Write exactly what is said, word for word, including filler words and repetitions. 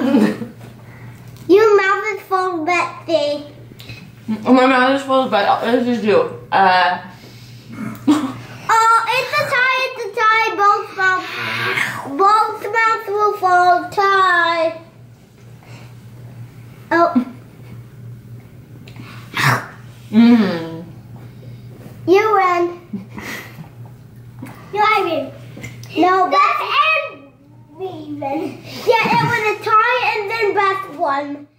Your mouth is full, Betsy. My mouth is full, but this is you. Uh. Oh, it's a tie, it's a tie. Both mouths, both mouths will fall. Tie. Oh. Mmm. You win. No, I win. No, Beth and me win. Yeah, it was a tie and then Beth won.